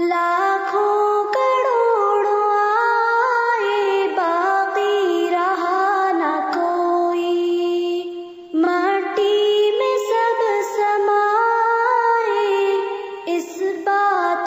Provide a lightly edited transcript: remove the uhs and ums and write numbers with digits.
लाखों करोड़ों आए, बाकी रहा न कोई। माटी में सब समाए, इस बात